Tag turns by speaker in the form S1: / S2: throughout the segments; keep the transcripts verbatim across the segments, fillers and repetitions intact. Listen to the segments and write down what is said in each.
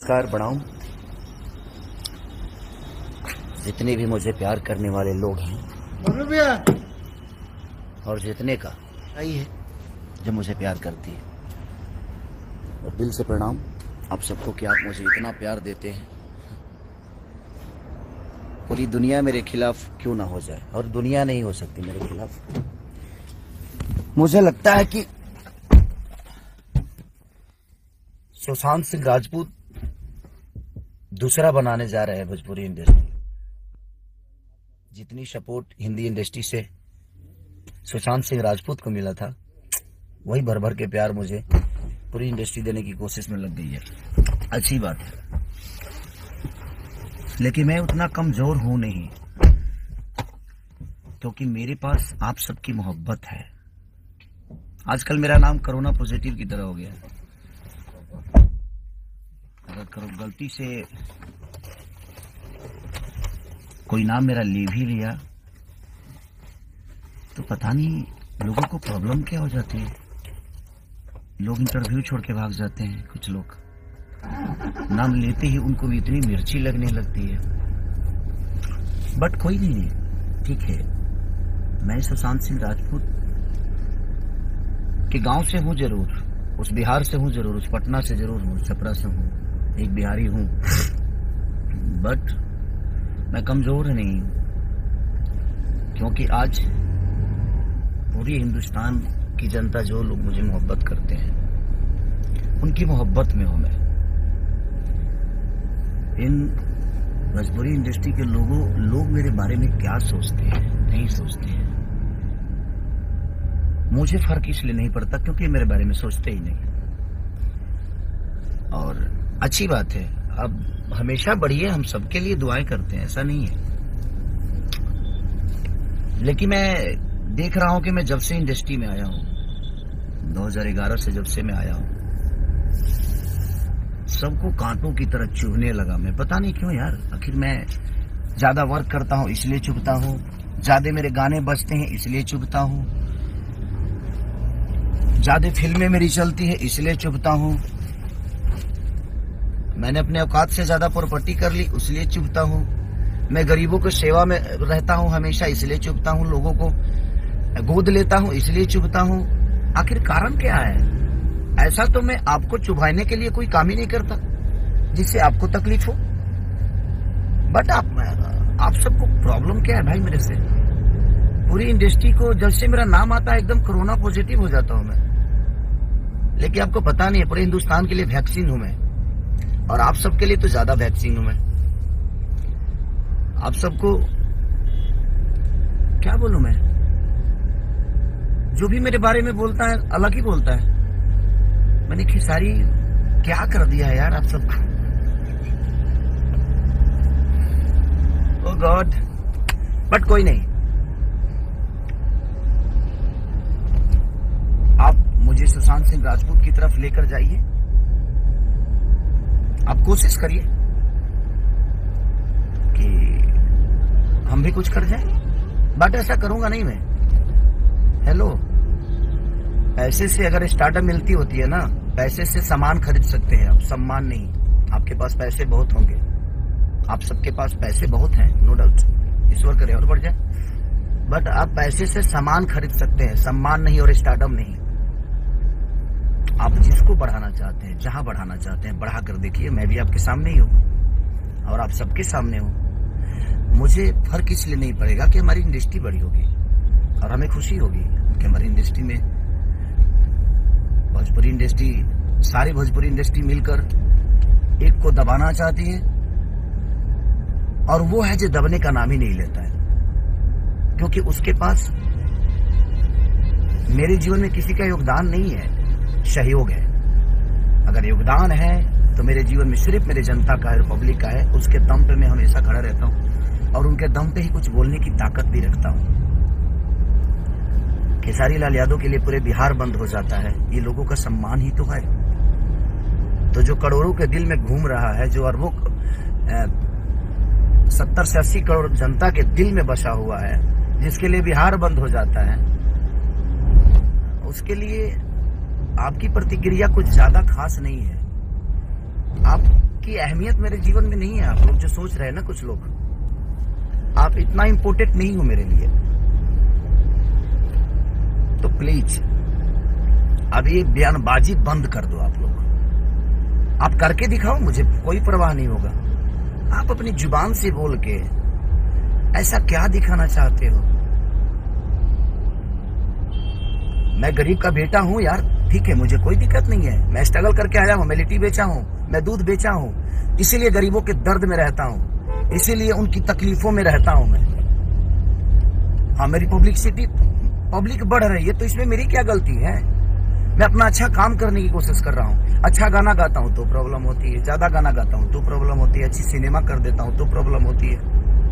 S1: नमस्कार बनाऊं। जितने भी मुझे प्यार करने वाले लोग हैं और जितने का आई है जो मुझे प्यार करती है, और दिल से प्रणाम आप सबको कि आप मुझे इतना प्यार देते हैं। पूरी दुनिया मेरे खिलाफ क्यों ना हो जाए, और दुनिया नहीं हो सकती मेरे खिलाफ। मुझे लगता है कि सुशांत सिंह राजपूत दूसरा बनाने जा रहे हैं भोजपुरी इंडस्ट्री। जितनी सपोर्ट हिंदी इंडस्ट्री से सुशांत सिंह राजपूत को मिला था, वही भर भर के प्यार मुझे पूरी इंडस्ट्री देने की कोशिश में लग गई है। अच्छी बात है, लेकिन मैं उतना कमजोर हूं नहीं, क्योंकि मेरे पास आप सबकी मोहब्बत है। आजकल मेरा नाम कोरोना पॉजिटिव की तरह हो गया है। अगर गलती से कोई नाम मेरा ले भी लिया तो पता नहीं लोगों को प्रॉब्लम क्या हो जाती है। लोग इंटरव्यू छोड़ के भाग जाते हैं। कुछ लोग नाम लेते ही उनको भी इतनी मिर्ची लगने लगती है। बट कोई नहीं, ठीक है। मैं सुशांत सिंह राजपूत के गांव से हूं जरूर, उस बिहार से हूं जरूर, उस पटना से जरूर हूं, छपरा से हूं, एक बिहारी हूं, बट मैं कमजोर नहीं, क्योंकि आज पूरी हिंदुस्तान की जनता, जो लोग मुझे मोहब्बत करते हैं, उनकी मोहब्बत में हूं मैं। इन भोजपुरी इंडस्ट्री के लोगों लोग मेरे बारे में क्या सोचते हैं, नहीं सोचते हैं, मुझे फर्क इसलिए नहीं पड़ता क्योंकि मेरे बारे में सोचते ही नहीं। और अच्छी बात है, अब हमेशा बढ़िए, हम सबके लिए दुआएं करते हैं, ऐसा नहीं है। लेकिन मैं देख रहा हूं कि मैं जब से इंडस्ट्री में आया हूं, दो हज़ार ग्यारह से जब से मैं आया हूं, सबको कांटों की तरह चुभने लगा। मैं पता नहीं क्यों यार। आखिर मैं ज्यादा वर्क करता हूं इसलिए चुभता हूं, ज्यादा मेरे गाने बजते हैं इसलिए चुभता हूं, ज्यादा फिल्में मेरी चलती है इसलिए चुभता हूं, मैंने अपने औकात से ज्यादा प्रॉपर्टी कर ली इसलिए चुभता हूं, मैं गरीबों की सेवा में रहता हूं हमेशा इसलिए चुभता हूं, लोगों को गोद लेता हूं इसलिए चुभता हूं। आखिर कारण क्या है? ऐसा तो मैं आपको चुभाने के लिए कोई काम ही नहीं करता जिससे आपको तकलीफ हो। बट आप आप सबको प्रॉब्लम क्या है भाई मेरे से? पूरी इंडस्ट्री को जब से मेरा नाम आता है एकदम कोरोना पॉजिटिव हो जाता हूं मैं। लेकिन आपको पता नहीं है, पूरे हिंदुस्तान के लिए वैक्सीन हूं मैं, और आप सबके लिए तो ज्यादा वैक्सीन हूं मैं। आप सबको क्या बोलूं मैं? जो भी मेरे बारे में बोलता है अलग ही बोलता है। मैंने खिसारी क्या कर दिया है यार आप सबको। ओह गॉड। बट कोई नहीं, आप मुझे सुशांत सिंह राजपूत की तरफ लेकर जाइए। आप कोशिश करिए कि हम भी कुछ कर जाए। बट ऐसा करूंगा नहीं मैं। हेलो, पैसे से अगर स्टार्टअप मिलती होती है ना, पैसे से सामान खरीद सकते हैं आप, सम्मान नहीं। आपके पास पैसे बहुत होंगे, आप सबके पास पैसे बहुत हैं, नो डाउट, ईश्वर करे और बढ़ जाए। बट आप पैसे से सामान खरीद सकते हैं, सम्मान नहीं और स्टार्टअप नहीं। आप जिसको बढ़ाना चाहते हैं, जहां बढ़ाना चाहते हैं, बढ़ा कर देखिए। मैं भी आपके सामने ही हूं और आप सबके सामने हूं। मुझे फर्क इसलिए नहीं पड़ेगा कि हमारी इंडस्ट्री बड़ी होगी और हमें खुशी होगी कि हमारी इंडस्ट्री में, भोजपुरी इंडस्ट्री, सारी भोजपुरी इंडस्ट्री मिलकर एक को दबाना चाहती है, और वो है जो दबने का नाम ही नहीं लेता है, क्योंकि उसके पास मेरे जीवन में किसी का योगदान नहीं है, सहयोग है। अगर योगदान है तो मेरे जीवन में सिर्फ मेरे जनता का है, रिपब्लिक का है। उसके दम पे मैं हमेशा खड़ा रहता हूं और उनके दम पे ही कुछ बोलने की ताकत भी रखता हूं। खेसारी लाल यादव के लिए पूरे बिहार बंद हो जाता है, ये लोगों का सम्मान ही तो है। तो जो करोड़ों के दिल में घूम रहा है, जो अरबों सत्तर से अस्सी करोड़ जनता के दिल में बसा हुआ है, जिसके लिए बिहार बंद हो जाता है, उसके लिए आपकी प्रतिक्रिया कुछ ज्यादा खास नहीं है। आप आपकी अहमियत मेरे जीवन में नहीं है। आप लोग जो सोच रहे हैं ना, कुछ लोग, आप इतना इम्पोर्टेंट नहीं हो मेरे लिए। तो प्लीज अब ये बयानबाजी बंद कर दो। आप लोग आप करके दिखाओ, मुझे कोई परवाह नहीं होगा। आप अपनी जुबान से बोल के ऐसा क्या दिखाना चाहते हो? मैं गरीब का बेटा हूं यार, ठीक है, मुझे कोई दिक्कत नहीं है। मैं स्ट्रगल करके आया हूं, मैं लिट्टी बेचा हूं, मैं दूध बेचा हूं, इसीलिए गरीबों के दर्द में रहता हूं, इसीलिए उनकी तकलीफों में रहता हूं मैं। हाँ, मेरी पब्लिसिटी पब्लिक बढ़ रही है तो इसमें मेरी क्या गलती है? मैं अपना अच्छा काम करने की कोशिश कर रहा हूँ। अच्छा गाना गाता हूँ तो प्रॉब्लम होती है, ज्यादा गाना गाता हूँ तो प्रॉब्लम होती है, अच्छी सिनेमा कर देता हूँ तो प्रॉब्लम होती है।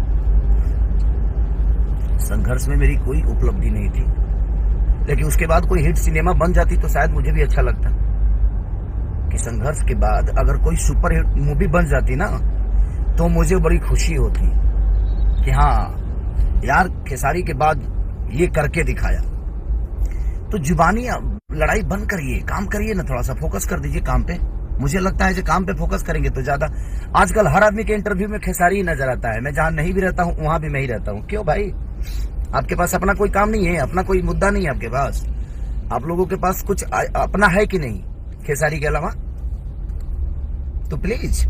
S1: संघर्ष में मेरी कोई उपलब्धि नहीं थी, लेकिन उसके बाद कोई हिट सिनेमा बन जाती तो शायद मुझे भी अच्छा लगता। कि संघर्ष के बाद अगर कोई सुपर हिट मूवी बन जाती ना, तो मुझे बड़ी खुशी होती कि हाँ यार, खेसारी के बाद ये करके दिखाया। तो जुबानी लड़ाई बंद करिए, काम करिए ना, थोड़ा सा फोकस कर दीजिए काम पे। मुझे लगता है कि काम पे फोकस करेंगे तो ज्यादा। आजकल हर आदमी के इंटरव्यू में खेसारी ही नजर आता है। मैं जहां नहीं भी रहता हूं वहां भी मैं ही रहता हूं। क्यों भाई? आपके पास अपना कोई काम नहीं है, अपना कोई मुद्दा नहीं है आपके पास? आप लोगों के पास कुछ अपना है कि नहीं खेसारी के अलावा? तो प्लीज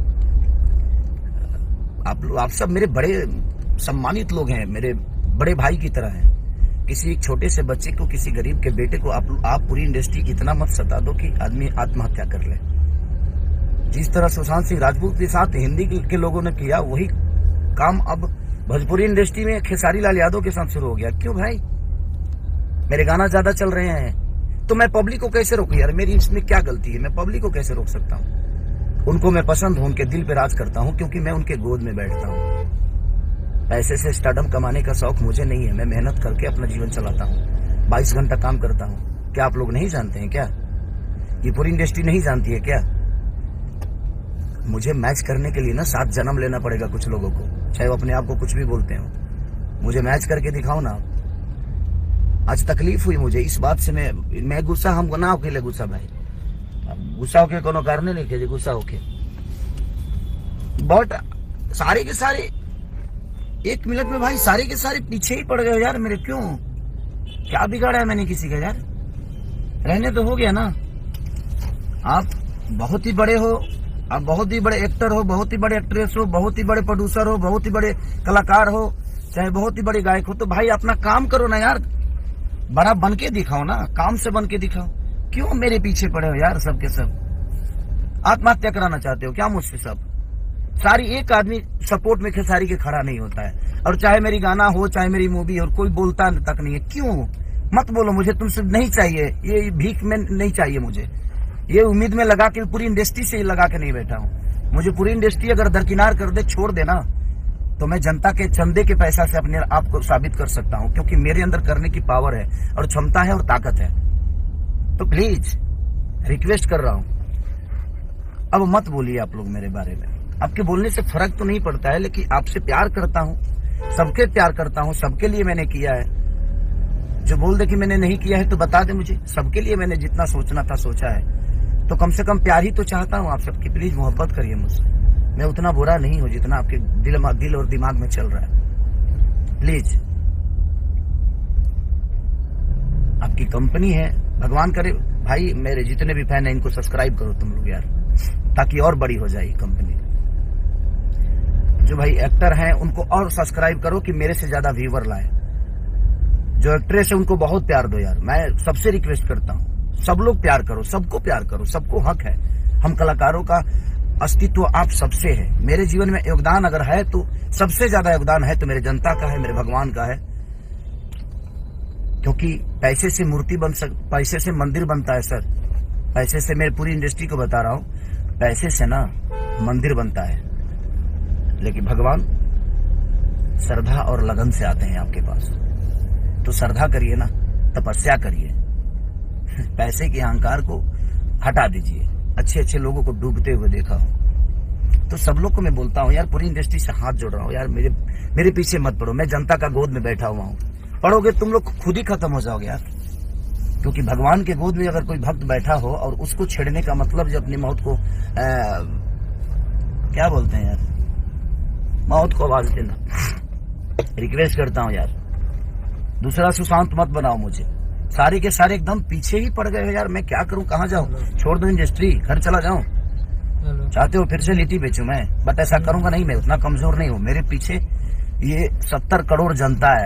S1: आप आप सब मेरे बड़े सम्मानित लोग हैं, मेरे बड़े भाई की तरह हैं। किसी एक छोटे से बच्चे को, किसी गरीब के बेटे को आप आप पूरी इंडस्ट्री इतना मत सता दो कि आदमी आत्महत्या कर ले। जिस तरह सुशांत सिंह राजपूत के साथ हिंदी के लोगों ने किया, वही काम अब भोजपुरी इंडस्ट्री में खेसारी लाल यादव के साथ शुरू हो गया। क्यों भाई? मेरे गाना ज्यादा चल रहे हैं तो मैं पब्लिक को कैसे रोकूं यार? मेरी इसमें क्या गलती है? मैं पब्लिक को कैसे रोक सकता हूँ? उनको मैं पसंद हूं, उनके दिल पे राज करता हूं, क्योंकि मैं उनके गोद में बैठता हूं। पैसे से स्टारडम कमाने का शौक मुझे नहीं है। मैं मेहनत करके अपना जीवन चलाता हूँ, बाईस घंटा काम करता हूँ। क्या आप लोग नहीं जानते हैं क्या? ये पूरी इंडस्ट्री नहीं जानती है क्या? मुझे मैच करने के लिए ना सात जन्म लेना पड़ेगा कुछ लोगों को, चाहे वो अपने आप को कुछ भी बोलते हो। मुझे मैच करके दिखाओ ना। आज तकलीफ हुई मुझे इस बात से। मैं मैं गुस्सा हमको ना होके ले गुस्सा भाई, गुस्सा होके कोनो कारण नहीं के गुस्सा होके। बट सारे के सारे एक मिनट में भाई सारे के सारे पीछे ही पड़ गए यार मेरे। क्यों? क्या बिगाड़ा है मैंने किसी का यार? रहने तो हो गया ना। आप बहुत ही बड़े हो, आप बहुत ही बड़े एक्टर हो, बहुत ही बड़े एक्ट्रेस हो, बहुत ही बड़े प्रोड्यूसर हो, बहुत ही बड़े कलाकार हो, चाहे बहुत ही बड़े गायक हो, तो भाई अपना काम करो ना यार। बड़ा बन के दिखाओ ना, काम से बन के दिखाओ। क्यों मेरे पीछे पड़े हो यार सब के सब? आत्महत्या कराना चाहते हो क्या मुझसे सब? सारी एक आदमी सपोर्ट में खेसारी के खड़ा नहीं होता है, और चाहे मेरी गाना हो, चाहे मेरी मूवी हो, कोई बोलता तक नहीं है। क्यों? मत बोलो, मुझे तुमसे नहीं चाहिए, ये भीख में नहीं चाहिए मुझे। ये उम्मीद में लगा के पूरी इंडस्ट्री से लगा के नहीं बैठा हूँ। मुझे पूरी इंडस्ट्री अगर दरकिनार कर दे, छोड़ देना, तो मैं जनता के चंदे के पैसा से अपने आप को साबित कर सकता हूँ, क्योंकि मेरे अंदर करने की पावर है और क्षमता है और ताकत है। तो प्लीज रिक्वेस्ट कर रहा हूँ, अब मत बोलिए आप लोग मेरे बारे में। आपके बोलने से फर्क तो नहीं पड़ता है, लेकिन आपसे प्यार करता हूँ, सबके प्यार करता हूँ, सबके लिए मैंने किया है। जो बोल दे कि मैंने नहीं किया है तो बता दे मुझे। सबके लिए मैंने जितना सोचना था सोचा है, तो कम से कम प्यार ही तो चाहता हूँ आप सबकी। प्लीज मोहब्बत करिए मुझसे। मैं उतना बुरा नहीं हूँ जितना आपके दिल दिल और दिमाग में चल रहा है। प्लीज, आपकी कंपनी है, भगवान करे भाई मेरे जितने भी फैन हैं इनको सब्सक्राइब करो तुम लोग यार, ताकि और बड़ी हो जाए कंपनी। जो भाई एक्टर हैं उनको और सब्सक्राइब करो कि मेरे से ज्यादा व्यूवर लाए। जो एक्ट्रेस है उनको बहुत प्यार दो यार, मैं सबसे रिक्वेस्ट करता हूँ। सब लोग प्यार करो, सबको प्यार करो, सबको हक है। हम कलाकारों का अस्तित्व आप सबसे है। मेरे जीवन में योगदान अगर है तो सबसे ज्यादा योगदान है तो मेरे जनता का है, मेरे भगवान का है। क्योंकि पैसे से मूर्ति बन सक पैसे से मंदिर बनता है सर। पैसे से, मैं पूरी इंडस्ट्री को बता रहा हूँ, पैसे से ना मंदिर बनता है, लेकिन भगवान श्रद्धा और लगन से आते हैं आपके पास। तो श्रद्धा करिए ना, तपस्या करिए, पैसे के अहंकार को हटा दीजिए। अच्छे अच्छे लोगों को डूबते हुए देखा हूं। तो सब लोग को मैं बोलता हूं यार, पूरी इंडस्ट्री से हाथ जोड़ रहा हूं यार, मेरे मेरे पीछे मत पड़ो। मैं जनता का गोद में बैठा हुआ हूं। पढ़ोगे तुम लोग खुद ही खत्म हो जाओगे यार। क्योंकि भगवान के गोद में अगर कोई भक्त बैठा हो और उसको छेड़ने का मतलब जो अपनी मौत को क्या बोलते हैं यार, मौत को आवाज देना। रिक्वेस्ट करता हूँ यार, दूसरा सुशांत मत बनाओ मुझे। सारे के सारे एकदम पीछे ही पड़ गए यार, मैं क्या करूं, कहाँ जाऊं, छोड़ दूं इंडस्ट्री, घर चला जाऊं। चाहते हो फिर से लिट्टी बेचूं मैं, बट ऐसा करूंगा नहीं, मैं उतना कमजोर नहीं हूं। मेरे पीछे ये सत्तर करोड़ जनता है,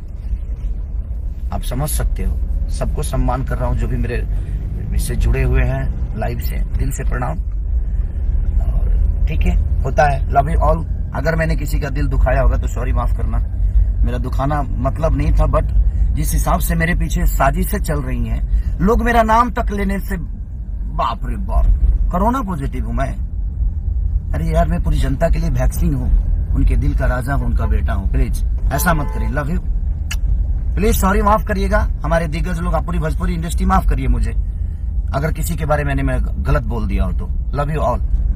S1: आप समझ सकते हो। सबको सम्मान कर रहा हूं जो भी मेरे इससे जुड़े हुए हैं लाइव से, दिल से प्रणाम। और ठीक है, होता है, लव यू ऑल। अगर मैंने किसी का दिल दुखाया होगा तो सॉरी, माफ करना, मेरा दुखाना मतलब नहीं था। बट जिस हिसाब से मेरे पीछे साजिशें चल रही हैं, लोग मेरा नाम तक लेने से, बाप रे बाप, कोरोना पॉजिटिव हूं मैं। अरे यार, मैं पूरी जनता के लिए वैक्सीन हूं, उनके दिल का राजा हूं, उनका बेटा हूं। प्लीज ऐसा मत करिए, लव यू। प्लीज सॉरी, माफ करिएगा हमारे दिग्गज लोग, पूरी भोजपुरी इंडस्ट्री माफ करिए मुझे अगर किसी के बारे में मैंने मैं गलत बोल दिया हो तो। Love you all.